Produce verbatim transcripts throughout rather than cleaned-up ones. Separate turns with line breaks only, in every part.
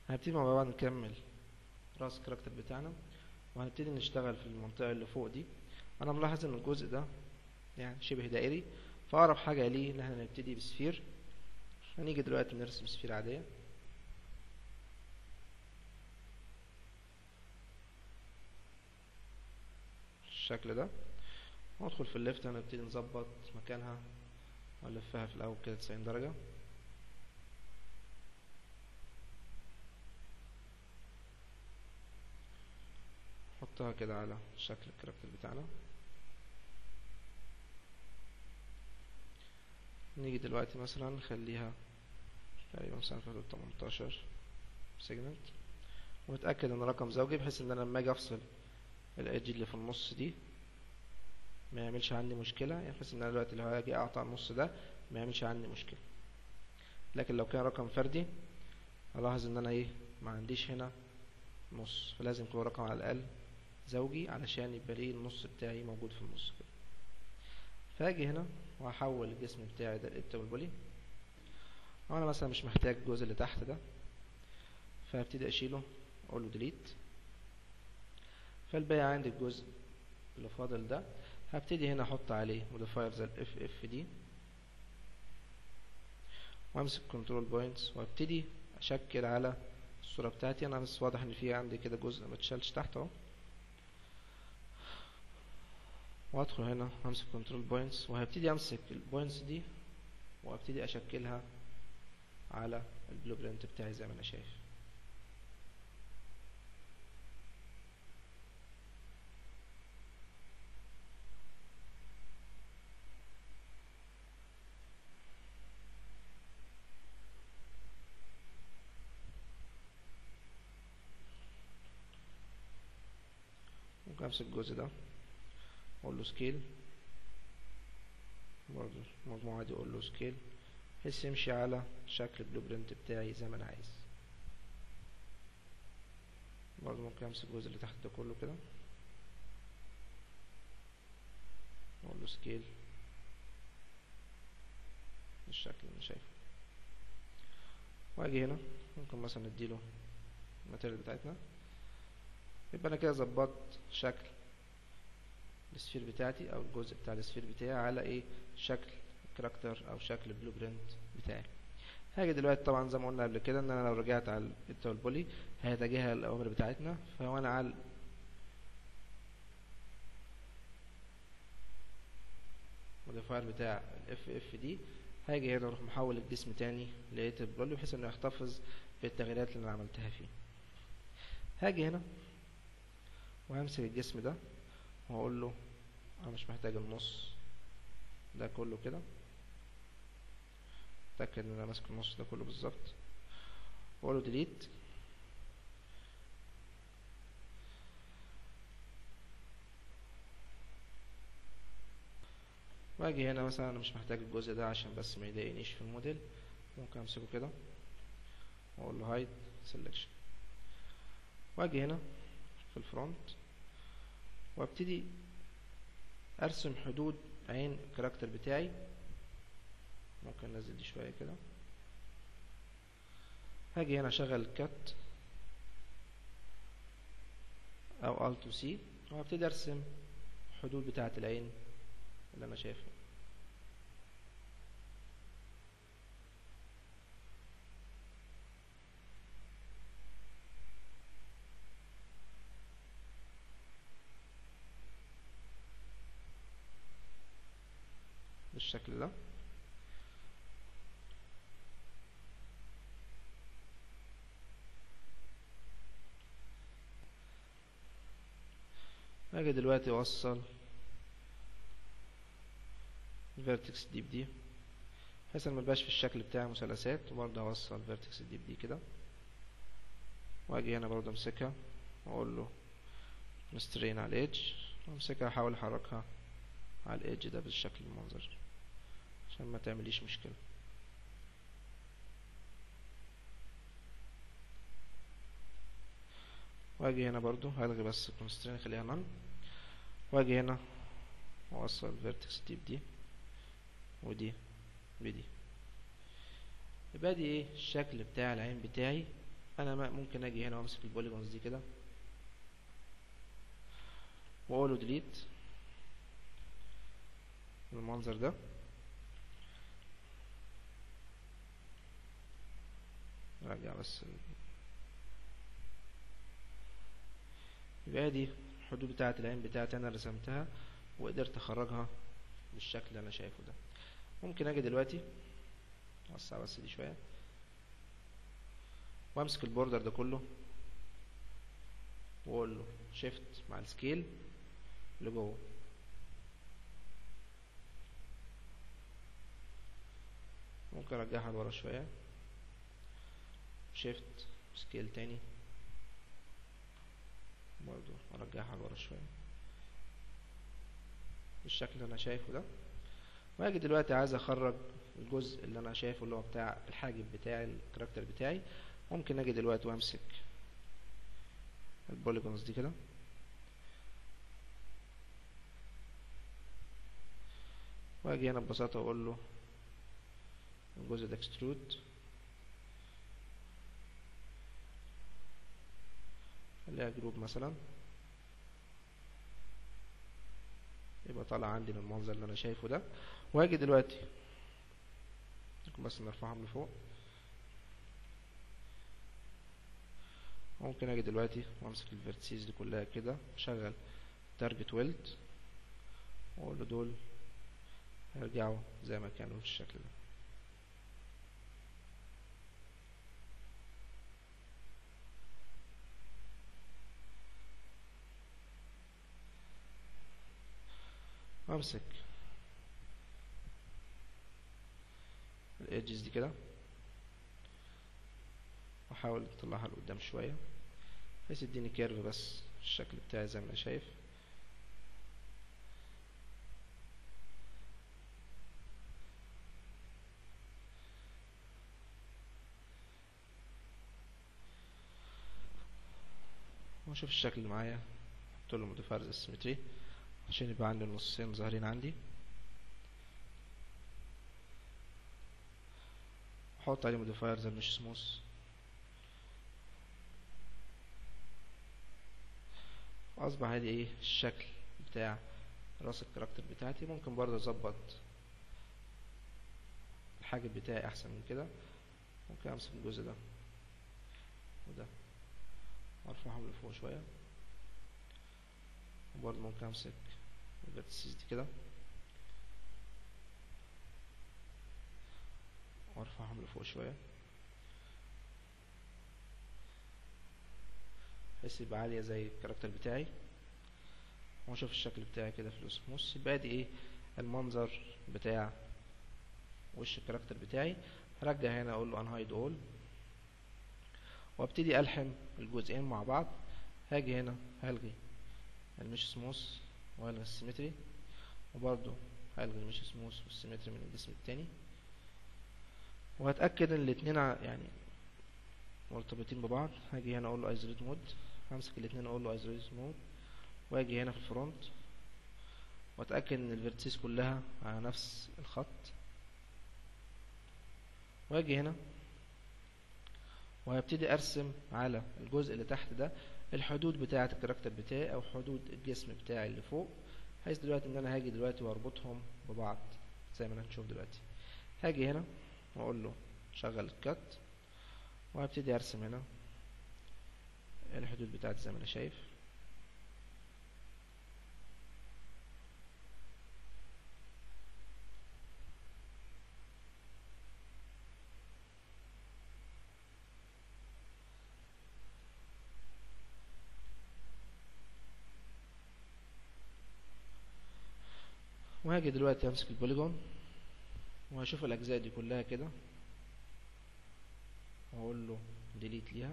هنبتدي مع بعض نكمل راس الكاركتر بتاعنا، وهنبتدي نشتغل في المنطقة اللي فوق دي. انا ملاحظ ان الجزء ده يعني شبه دائري، فاقرب حاجة ليه ان احنا نبتدي بسفير. هنيجي دلوقتي نرسم سفير عادية بالشكل ده، وندخل في الليفت هنبتدي نظبط مكانها ونلفها في الاول كده تسعين درجة. نحطها كده على شكل الكاركتر بتاعنا. نيجي دلوقتي مثلا نخليها تقريبا مثلا في تمنتاشر سيجمنت، ونتأكد ان رقم زوجي بحيث ان انا لما اجي افصل الايدج اللي في النص دي ما يعملش عندي مشكلة، يعني بحيث ان انا دلوقتي لو هاجي اقطع النص ده ما يعملش عندي مشكلة. لكن لو كان رقم فردي الاحظ ان انا ايه ما عنديش هنا نص، فلازم يكون رقم على الاقل زوجي علشان يبقى ليه النص بتاعي موجود في النص كده. فاجي هنا وهحول الجسم بتاعي ده لإبتة والبولي، وانا مثلا مش محتاج الجزء اللي تحت ده فهبتدي اشيله اقول له ديليت. فالباقي عندي الجزء اللي فاضل ده هبتدي هنا احط عليه موديفاير زي الاف اف دي، وامسك كنترول بوينتس وابتدي اشكل على الصورة بتاعتي. انا بس واضح ان في عندي كده جزء ما اتشالش تحت اهو، وادخل هنا همسك كنترول بوينتس وهبتدي امسك البوينتس دي وابتدي اشكلها على البلو برينت بتاعي زي ما انا شايف. ممكن امسك الجزء ده اقول له سكيل، برضه المجموعة دي اقول له سكيل بحيث يمشي على شكل البلو برينت بتاعي زي ما انا عايز. برضه ممكن امسك الجزء اللي تحت ده كله كده اقول له سكيل بالشكل اللي انا شايفه، واجي هنا ممكن مثلا نديله الماتيريال بتاعتنا. يبقى انا كده ظبطت شكل السفير بتاعتي او الجزء بتاع السفير بتاعي على ايه شكل الكاركتر او شكل البلو برينت بتاعي. هاجي دلوقتي طبعا زي ما قلنا قبل كده ان انا لو رجعت على الإبتة والبولي هيتجاهل الاوامر بتاعتنا، فهو انا على الموديفاير بتاع الاف اف دي هاجي هنا اروح محول الجسم تاني لقيت البولي بحيث انه يحتفظ بالتغييرات اللي انا عملتها فيه. هاجي هنا وهمسك الجسم ده وهقول له انا مش محتاج النص ده كله كده، اتاكد ان انا ماسك النص ده كله بالظبط واقول له ديليت. واجي هنا مثلا انا مش محتاج الجزء ده عشان بس ما يضايقنيش في الموديل، ممكن امسكه كده واقول له هايد سيلكشن، واجي هنا في الفرونت وابتدي ارسم حدود عين الكاركتر بتاعي. ممكن انزل دي شويه كده. هاجي هنا اشغل الكات او الت وسي وهبتدي ارسم الحدود بتاعه العين اللي انا شايفها. بالشكل ده. هاجي دلوقتي اوصل الفيرتكس دي بدي بحيث ان ميبقاش في الشكل بتاع مثلثات، وبرضه هوصل الفيرتكس دي بدي كده، واجي هنا برضه امسكها واقول له نسترين على الايدج وامسكها احاول احركها على الايدج ده بالشكل المنظر عشان ما تعمليش مشكلة. واجي هنا برضو هلغي بس الكونسترين اخليها نون، واجي هنا واوصل الفيرتكس دي بدي ودي بدي. يبقى دي ايه الشكل بتاع العين بتاعي انا ممكن اجي هنا وامسك البوليجونز دي كده واقول له ديليت بالمنظر ده. ارجع بس، يبقى دي الحدود بتاعه العين بتاعتي انا رسمتها وقدرت اخرجها بالشكل اللي انا شايفه ده. ممكن اجي دلوقتي اوسع بس دي شويه وامسك البوردر ده كله واقول له شيفت مع السكيل لجوه. ممكن ارجعها لورا شويه، شيفت سكيل تاني برضو ارجعها لورا شويه بالشكل اللي انا شايفه ده. واجي دلوقتي عايز اخرج الجزء اللي انا شايفه اللي هو بتاع الحاجب بتاعي الكاركتر بتاعي. ممكن اجي دلوقتي وامسك البوليجونز دي كده واجي هنا ببساطه واقول له الجزء ده اكسترود، خليها جروب مثلا، يبقى طالع عندي بالمنظر اللي انا شايفه ده. واجي دلوقتي بس نرفعهم لفوق. ممكن اجي دلوقتي وامسك الفيرتسيز دي كلها كده، اشغل تارجت ويلد واقول له دول هيرجعوا زي ما كانوا في الشكل ده. وامسك الايدجز دي كده واحاول اطلعها لقدام شويه بحيث يديني كيرف بس الشكل بتاعي زي ما انا شايف. واشوف الشكل اللي معايا، احط له موديفايرز اسيمتري عشان يبقى عندي النصين ظاهرين عندي. احط عليه موديفايرز مش سموث، واصبح ادي ايه الشكل بتاع راس الكاركتر بتاعتي. ممكن برضه اظبط الحاجب بتاعي احسن من كده. ممكن امسك الجزء ده وده وارفعهم لفوق شويه، وبرضه ممكن امسك الفيرتسز دي كده وارفعهم لفوق شويه بحيث يبقى عاليه زي الكاركتر بتاعي. واشوف الشكل بتاعي كده في الاسموس. يبقى دي ايه المنظر بتاع وش الكاركتر بتاعي. هرجع هنا اقول له unhide all وابتدي الحم الجزئين مع بعض. هاجي هنا هلغي المش سموث وهلغي السيمتري، وبرضو هلغي المش سموث والسيمتري من الجسم التاني، وهتأكد ان الاتنين يعني مرتبطين ببعض. هاجي هنا اقول له isolate mode، همسك الاتنين اقول له isolate mode، واجي هنا في الفرونت واتأكد ان الفيرتسيس كلها على نفس الخط، واجي هنا وهبتدي ارسم على الجزء اللي تحت ده الحدود بتاعة الكاركتر بتاعي او حدود الجسم بتاعي اللي فوق، بحيث دلوقتي ان انا هاجي دلوقتي واربطهم ببعض زي ما هنشوف دلوقتي. هاجي هنا واقول له شغل الكات وهبتدي ارسم هنا الحدود بتاعتي زي ما انا شايف. وهاجي دلوقتي امسك البوليجون وهشوف الاجزاء دي كلها كده واقول له ديليت ليها،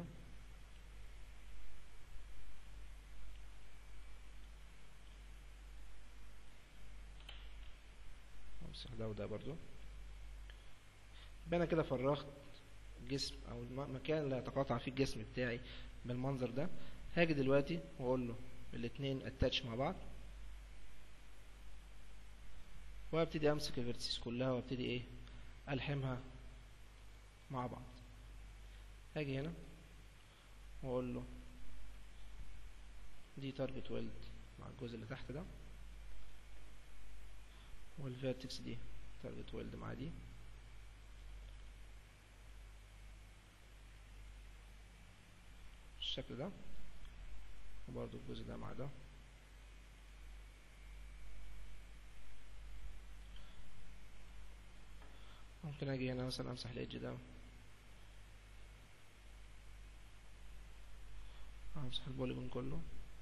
امسح ده وده برضو. يبقى انا كده فرغت الجسم او المكان اللي هيتقاطع فيه الجسم بتاعي بالمنظر ده. هاجي دلوقتي واقول له الاتنين اتاتش مع بعض، وابتدي امسك الفيرتسيس كلها وابتدي ايه الحمها مع بعض. هاجي هنا واقول له دي تارجت ويلد مع الجزء اللي تحت ده، والفيرتكس دي تارجت ويلد مع دي، بالشكل ده، وبرضو الجزء ده مع ده. ممكن اجي هنا مثلا امسح الايدج ده، امسح البوليجون كله،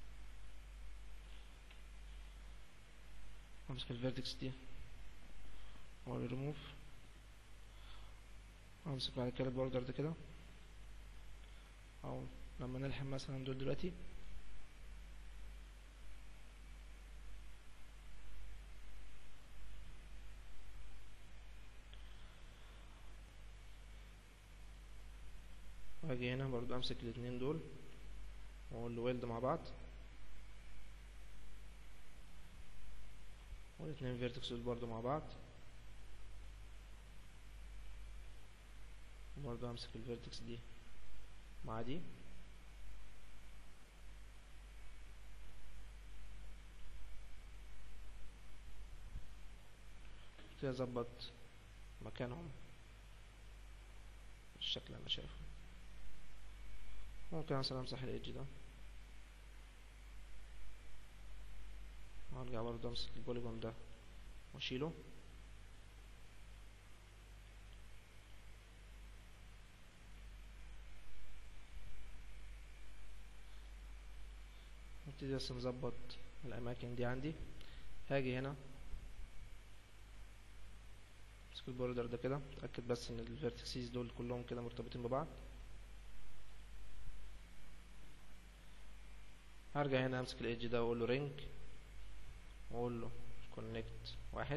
امسك الفيرتكس دي واقول ريموف، امسك بعد كده البوردر ده كده، او لما نلحم مثلا دول دلوقتي واجي هنا برضو امسك الاتنين دول واقول له ويلد مع بعض، والاتنين فيرتكس دول برضو مع بعض، وبرضو امسك الفيرتكس دي مع دي، كده اظبط مكانهم بالشكل اللي انا شايفه. ممكن مثلا امسح الايدج ده وارجع برضه امسك البوليجون ده واشيله، نبتدي بس نظبط الاماكن دي عندي. هاجي هنا امسك البوردر ده كده، اتاكد بس ان الفيرتكسيز دول كلهم كده مرتبطين ببعض. هرجع هنا امسك الايدج ده واقول له رينج، واقول له كونكت واحد،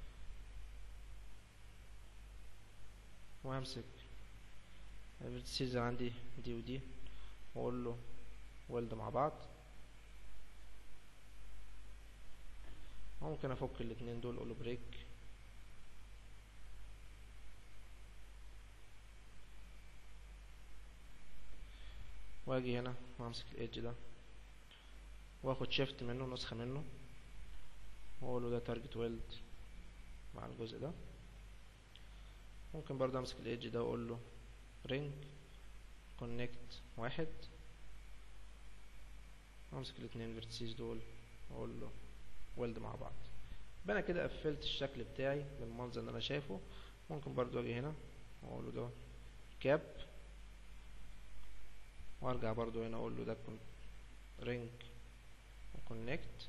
وهمسك الفيرتسيز عندي دي ودي واقول له ويلد مع بعض. ممكن افك الاتنين دول اقول له بريك، واجي هنا وامسك الايدج ده واخد شيفت منه، نسخة منه، واقول له ده تارجت ويلد مع الجزء ده. ممكن برضه امسك الايدج ده واقول له رينج كونكت واحد، وامسك الاتنين فيرتسيز دول واقول له ويلد مع بعض. يبقى انا كده قفلت الشكل بتاعي بالمنظر اللي انا شايفه. ممكن برضه اجي هنا واقول له ده كاب، وارجع برضه هنا اقول له ده رينج وكونكت،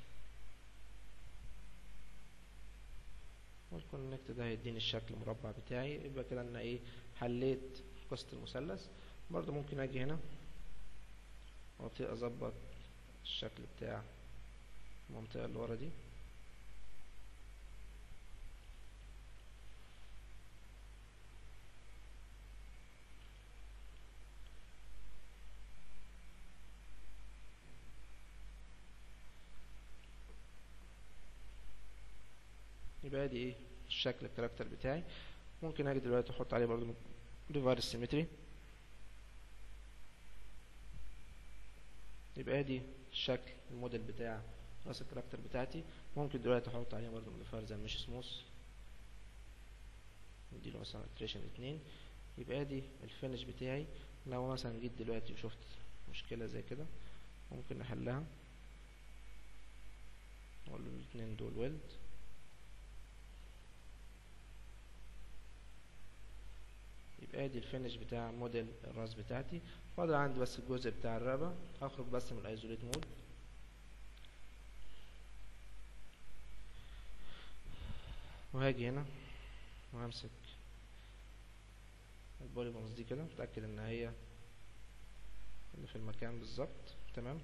والكونكت ده هيديني الشكل المربع بتاعي. يبقى كده انا ايه حليت قصة المثلث. برضه ممكن اجي هنا وابتدي اظبط الشكل بتاع المنطقة اللي ورا دي، يبقى دي ايه الشكل الكاركتر بتاعي. ممكن اجي دلوقتي احط عليه برضه ريفرس سيمتري، يبقى دي الشكل الموديل بتاع راس الكاركتر بتاعتي. ممكن دلوقتي احط عليه برضه موديفاير زي مش سموث، نديله مثلا اتريشن اتنين. يبقى دي الفينش بتاعي. لو مثلا جيت دلوقتي وشفت مشكلة زي كده ممكن نحلها، اقول له الاتنين دول ويلد، يبقى دي الفينش بتاع موديل الراس بتاعتي. فاضل عندي بس الجزء بتاع الرقبة. هخرج بس من الايزوليت مود، وهاجي هنا وهمسك البوليجونز دي كده، متأكد ان هي اللي في المكان بالظبط تمام.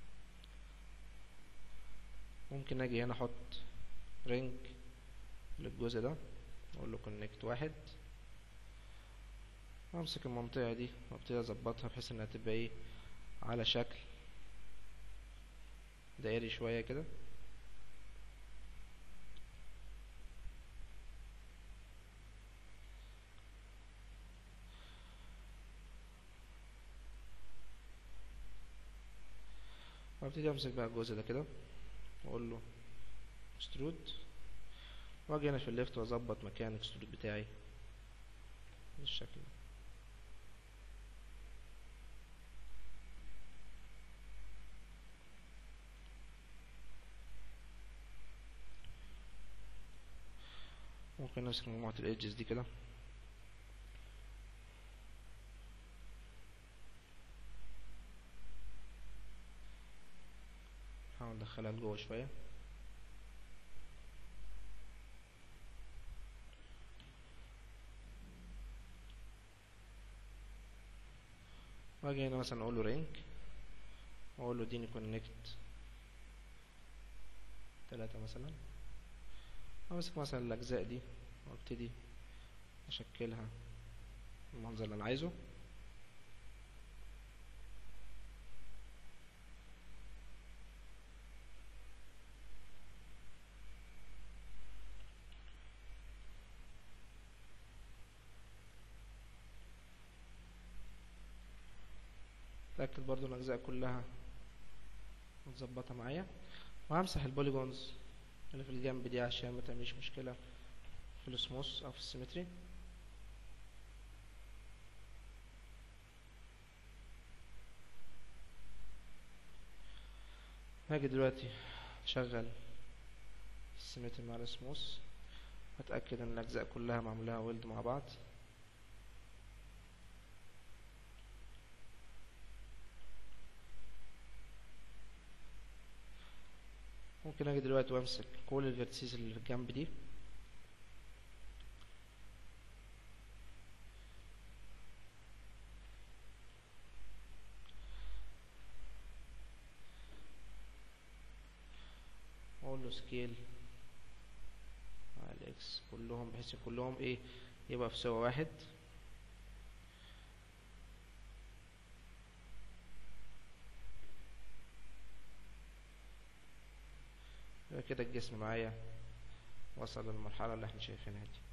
ممكن اجي هنا احط رينج للجزء ده اقول له كونكت واحد، وامسك المنطقة دي وابتدي اظبطها بحيث انها تبقى ايه على شكل دائري شوية كده. وابتدي امسك بقى الجزء ده كده واقول له اكسترود، واجي هنا في الليفت واظبط مكان الاكسترود بتاعي بالشكل ده. ممكن نمسك مجموعة الايدجز دي كده نحاول ندخلها لجوه شوية، واجي هنا مثلا اقول له رينج واقول له اديني كونكت تلاتة مثلا، امسك مثلا الاجزاء دي وابتدي اشكلها المنظر اللي انا عايزه. اتاكد برضو ان الاجزاء كلها متظبطه معايا، وهمسح البوليجونز اللي في الجنب دي عشان ما تعمليش مشكله في السموث او في السيمتري. هاجي دلوقتي اشغل السيمتري مع السموث، هتاكد ان الاجزاء كلها معمولها ويلد مع بعض. ممكن اجي دلوقتي وامسك كل الفيرتيسز اللي في الجنب دي واقول له سكيل على الاكس كلهم بحيث كلهم ايه يبقى في سوا واحد. كده الجسم معايا وصل للمرحلة اللي احنا شايفينها دي.